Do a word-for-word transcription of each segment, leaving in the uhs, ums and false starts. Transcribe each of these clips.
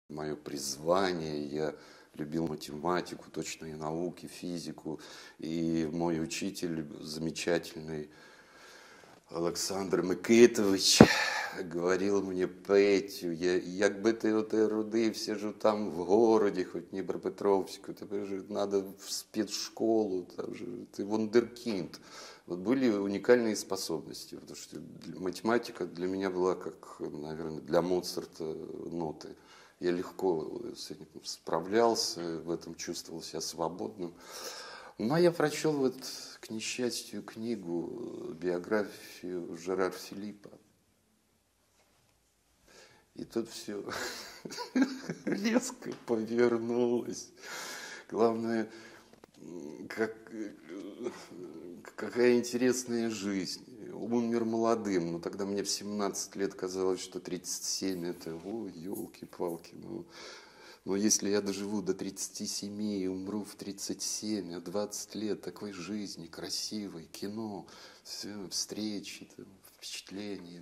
мое призвание, я любил математику, точные науки, физику. И мой учитель замечательный Олександр Микитович говорил мне: Петю, я, якби ти оте родився ж там в городі, хоч Дніпропетровську, тебе же надо в спецшколу, там же, ты вундеркинд. Вот были уникальные способности, потому что математика для меня была как, наверное, для Моцарта ноты. Я легко с этим справлялся, в этом чувствовал себя свободным. Но я прочел вот, к несчастью, книгу, биографию Жерар Филиппа. И тут все резко повернулось. Главное, как, какая интересная жизнь. Умер молодым, но тогда мне в семнадцать лет казалось, что тридцать семь это, ой, елки-палки, ну... Но если я доживу до тридцати семи и умру в тридцать семь, а двадцать лет такой жизни, красивой, кино, все, встречи, там, впечатления,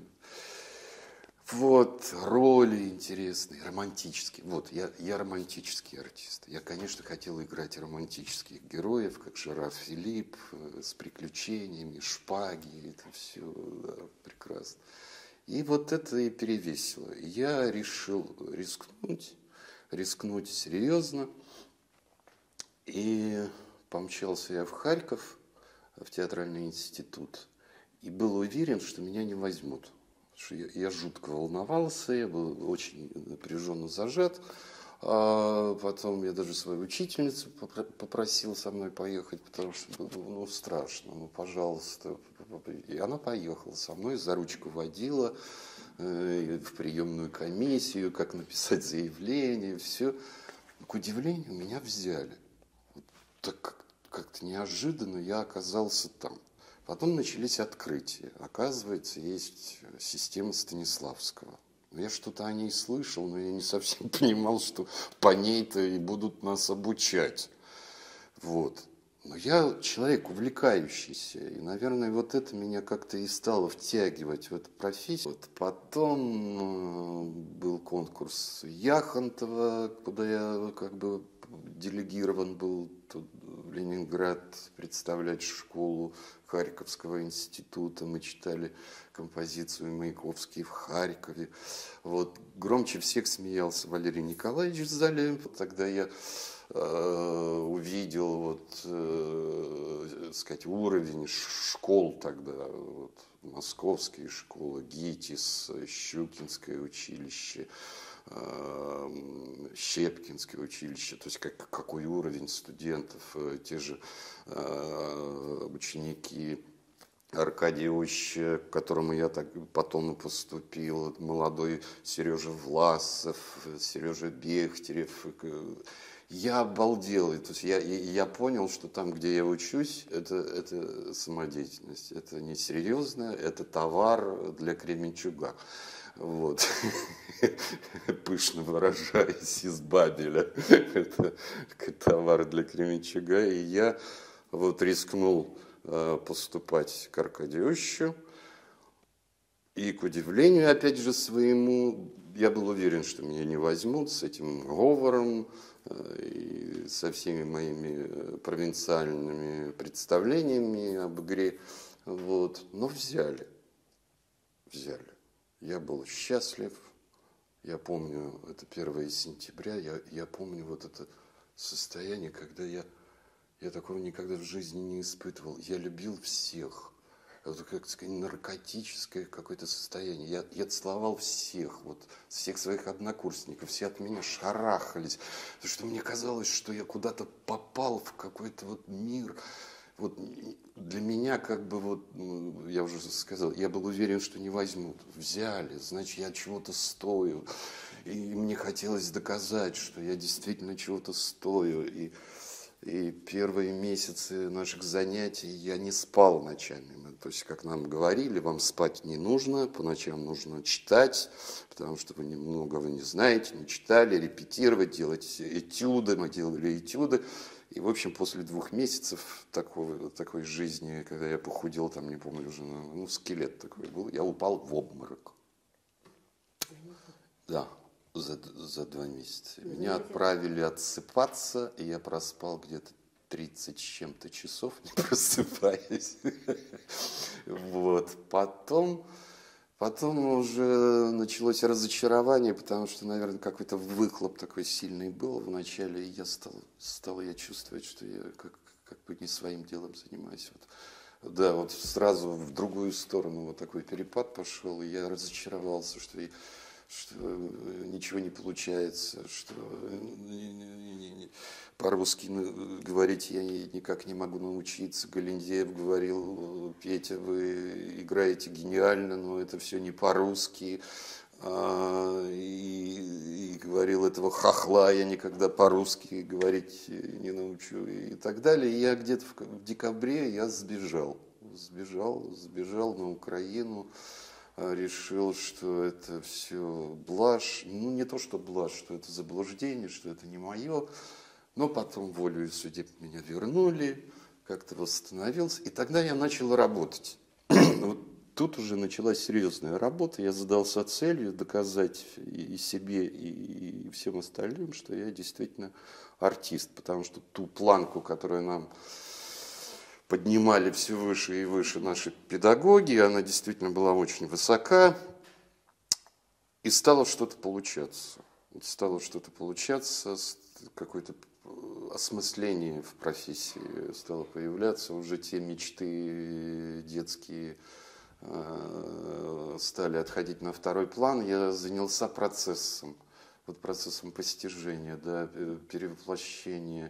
вот, роли интересные, романтические. Вот, я, я романтический артист. Я, конечно, хотел играть романтических героев, как Жерар Филипп, с приключениями, шпаги, это все, да, прекрасно. И вот это и перевесило. Я решил рискнуть. рискнуть серьезно. И помчался я в Харьков, в театральный институт, и был уверен, что меня не возьмут. Что я, я жутко волновался, я был очень напряженно зажат. А потом я даже свою учительницу попросил со мной поехать, потому что было, ну, страшно, ну, пожалуйста. И она поехала со мной, за ручку водила в приемную комиссию, как написать заявление, все. К удивлению, меня взяли. Вот так как-то неожиданно я оказался там. Потом начались открытия. Оказывается, есть система Станиславского. Я что-то о ней слышал, но я не совсем понимал, что по ней-то и будут нас обучать. Вот. Но я человек увлекающийся, и, наверное, вот это меня как-то и стало втягивать в эту профессию. Вот потом был конкурс Яхонтова, куда я как бы делегирован был тут, в Ленинград, представлять школу Харьковского института. Мы читали композицию Маяковский в Харькове. Вот. Громче всех смеялся Валерий Николаевич в зале. Тогда я увидел вот, э, сказать, уровень школ тогда, вот, московские школы, ГИТИС, Щукинское училище, э, Щепкинское училище, то есть как, какой уровень студентов, те же э, ученики Аркадия Оща, к которому я так потом и поступил, молодой Сережа Власов, Сережа Бехтерев. Я обалдел, то есть я, я понял, что там, где я учусь, это, это самодеятельность, это не серьезно, это товар для Кременчуга. Вот. Пышно выражаясь из Бабеля, это товар для Кременчуга. И я вот рискнул поступать к Аркадию Ощу. И, к удивлению, опять же, своему, я был уверен, что меня не возьмут с этим говором и со всеми моими провинциальными представлениями об игре. Вот. Но взяли. Взяли. Я был счастлив. Я помню, это первое сентября, я, я помню вот это состояние, когда я, я такого никогда в жизни не испытывал. Я любил всех. Это, как сказать, наркотическое какое-то состояние. Я, я целовал всех, вот, всех своих однокурсников, все от меня шарахались, потому что мне казалось, что я куда-то попал в какой-то вот мир. Вот для меня, как бы, вот, ну, я уже сказал, я был уверен, что не возьмут. Взяли, значит, я чего-то стою. И мне хотелось доказать, что я действительно чего-то стою. И, и первые месяцы наших занятий я не спал ночами. То есть, как нам говорили, вам спать не нужно, по ночам нужно читать, потому что вы немного не знаете, не читали, репетировать, делать этюды. Мы делали этюды. И, в общем, после двух месяцев такой, такой жизни, когда я похудел, там, не помню уже, ну, скелет такой был, я упал в обморок. Да, За, за два месяца. Меня отправили отсыпаться, и я проспал где-то тридцать с чем-то часов, не просыпаясь. Вот. Потом, потом уже началось разочарование, потому что, наверное, какой-то выхлоп такой сильный был в начале, и я стал, стал я чувствовать, что я как, как бы не своим делом занимаюсь. Вот. Да, вот сразу в другую сторону вот такой перепад пошел, и я разочаровался, что, я, что ничего не получается, что по-русски говорить я никак не могу научиться. Галиндеев говорил: Петя, вы играете гениально, но это все не по-русски. И, и говорил: этого хохла я никогда по-русски говорить не научу, и так далее. И я где-то в, в декабре я сбежал, сбежал, сбежал на Украину, решил, что это все блажь, ну не то, что блажь, что это заблуждение, что это не мое, но потом волею судеб меня вернули, как-то восстановился, и тогда я начал работать. Вот тут уже началась серьезная работа, я задался целью доказать и себе, и всем остальным, что я действительно артист, потому что ту планку, которую нам поднимали все выше и выше наши педагоги, она действительно была очень высока, и стало что-то получаться. Стало что-то получаться, какое-то осмысление в профессии стало появляться, уже те мечты детские стали отходить на второй план. Я занялся процессом, вот процессом постижения, да, перевоплощения,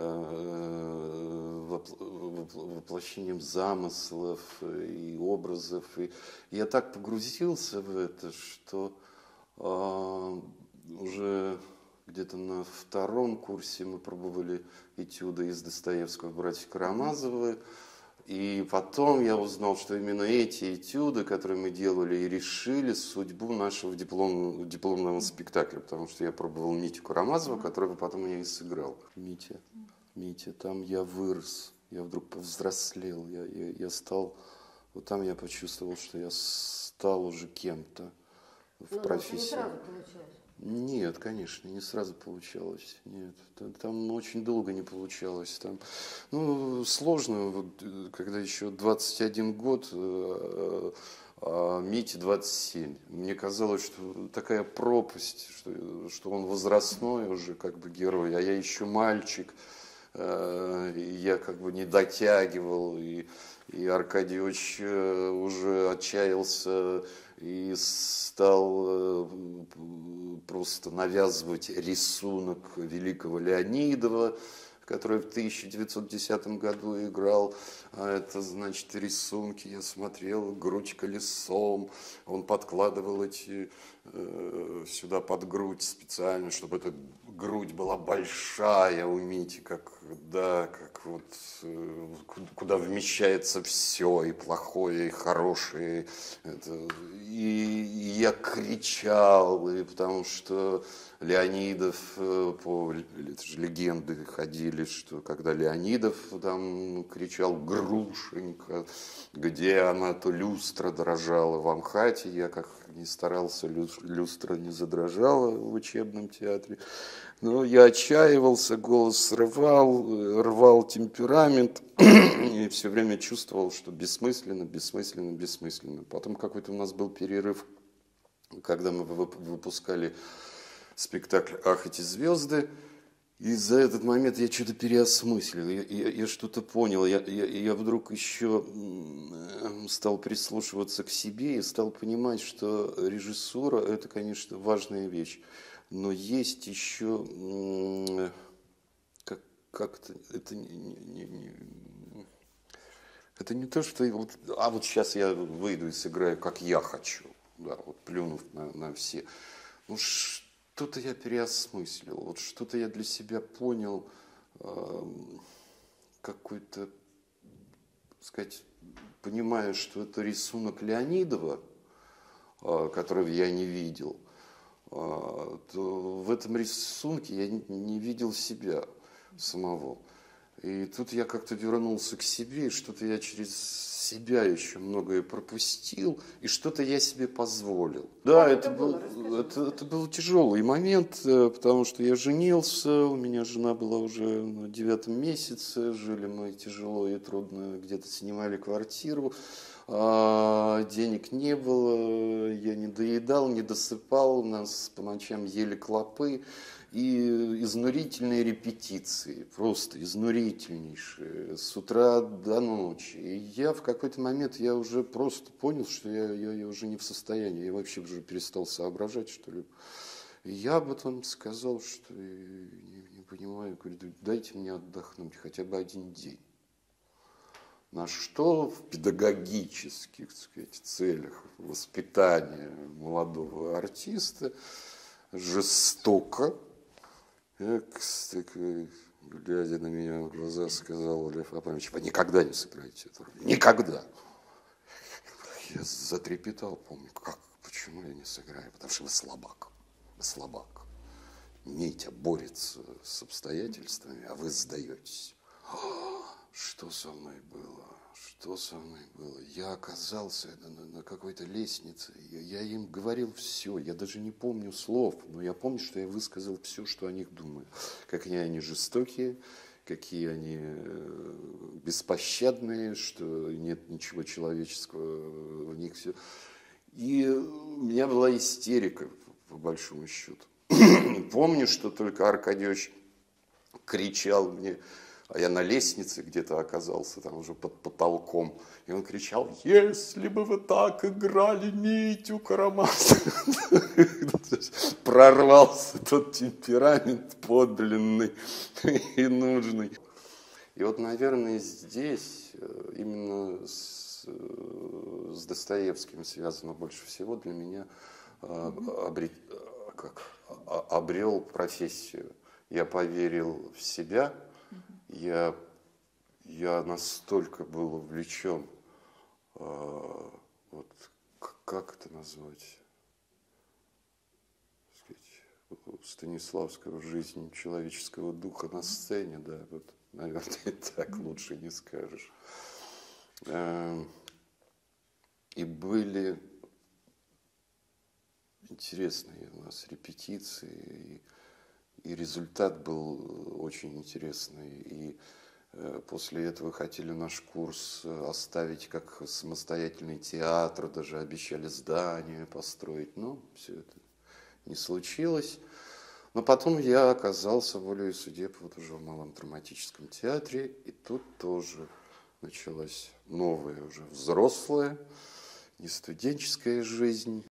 воплощением замыслов и образов. И я так погрузился в это, что а, уже где-то на втором курсе мы пробовали этюды из Достоевского «Братьев Карамазовы». И потом я узнал, что именно эти этюды, которые мы делали, и решили судьбу нашего диплом, дипломного спектакля, потому что я пробовал Митю Карамазова, которого потом я и сыграл. Митя, Митя, там я вырос, я вдруг повзрослел, я, я, я стал, вот там я почувствовал, что я стал уже кем-то в ну, профессии. Не сразу получилось? Нет, конечно, не сразу получалось. Нет, там очень долго не получалось. Там, ну, сложно, вот, когда еще двадцать один год, а Мите двадцать семь. Мне казалось, что такая пропасть, что, что он возрастной уже как бы герой, а я еще мальчик. И я как бы не дотягивал, и, и Аркадий Ильич уже отчаялся и стал просто навязывать рисунок великого Леонидова, который в тысяча девятьсот десятом году играл. А это, значит, рисунки, я смотрел, грудь колесом, он подкладывал эти э, сюда под грудь специально, чтобы эта грудь была большая у Мити, как, да, как вот, э, куда вмещается все, и плохое, и хорошее. Это, и, и я кричал, и потому что Леонидов, по это же легенды ходили, что когда Леонидов там кричал «Грушенька», где она, то люстра дрожала в Амхате, я как ни старался, люстра не задрожала в учебном театре. Но я отчаивался, голос срывал, рвал темперамент и все время чувствовал, что бессмысленно, бессмысленно, бессмысленно. Потом какой-то у нас был перерыв, когда мы выпускали спектакль «Ах, эти звезды», и за этот момент я что-то переосмыслил, я, я, я что-то понял, я, я, я вдруг еще стал прислушиваться к себе и стал понимать, что режиссура – это, конечно, важная вещь, но есть еще как, как-то, это не, не, не, это не то, что вот, а вот сейчас я выйду и сыграю, как я хочу, да, вот плюнув на, на все. Ну, что-то я переосмыслил, вот что-то я для себя понял, э, какой-то, так сказать, понимая, что это рисунок Леонидова, э, которого я не видел, э, то в этом рисунке я не, не видел себя самого. И тут я как-то вернулся к себе, и что-то я через себя еще многое пропустил, и что-то я себе позволил. Да, Как это это было? был, Расскажи. это, это был тяжелый момент, э, потому что я женился, у меня жена была уже на девятом месяце, жили мы тяжело и трудно, где-то снимали квартиру, а, денег не было, я не доедал, не досыпал, у нас по ночам ели клопы. И изнурительные репетиции, просто изнурительнейшие, с утра до ночи. И я в какой-то момент, я уже просто понял, что я, я, я уже не в состоянии, я вообще уже перестал соображать, что ли. И я об этом сказал, что не, не понимаю, говорю, дайте мне отдохнуть хотя бы один день. На что в педагогических, так сказать, целях воспитания молодого артиста жестоко, я, кстати, глядя на меня в глаза, сказал Лев Апамович: вы никогда не сыграете эту роль. Никогда. Я затрепетал, помню, как, почему я не сыграю? Потому что вы слабак. Вы слабак. Митя борется с обстоятельствами, а вы сдаетесь. Что со мной было? Что со мной было? Я оказался на, на, на какой-то лестнице, я, я им говорил все, я даже не помню слов, но я помню, что я высказал все, что о них думаю. Какие они жестокие, какие они беспощадные, что нет ничего человеческого в них. Все. И у меня была истерика, по большому счету. Помню, что только Аркадьевич кричал мне, а я на лестнице где-то оказался, там уже под потолком. И он кричал: если бы вы так играли Митю Карамазова. Прорвался тот темперамент подлинный и нужный. И вот, наверное, здесь именно с, с Достоевским связано больше всего для меня обрет, как, обрел профессию. Я поверил в себя. Я, я настолько был увлечен, э, вот, как это назвать, сказать, Станиславского «Жизнь человеческого духа на сцене», да, вот, наверное, так лучше не скажешь. Э, и были интересные у нас репетиции, и, и результат был очень интересный, и после этого хотели наш курс оставить как самостоятельный театр, даже обещали здание построить, но все это не случилось. Но потом я оказался волею судеб вот уже в Малом драматическом театре, и тут тоже началась новая уже взрослая, не студенческая жизнь.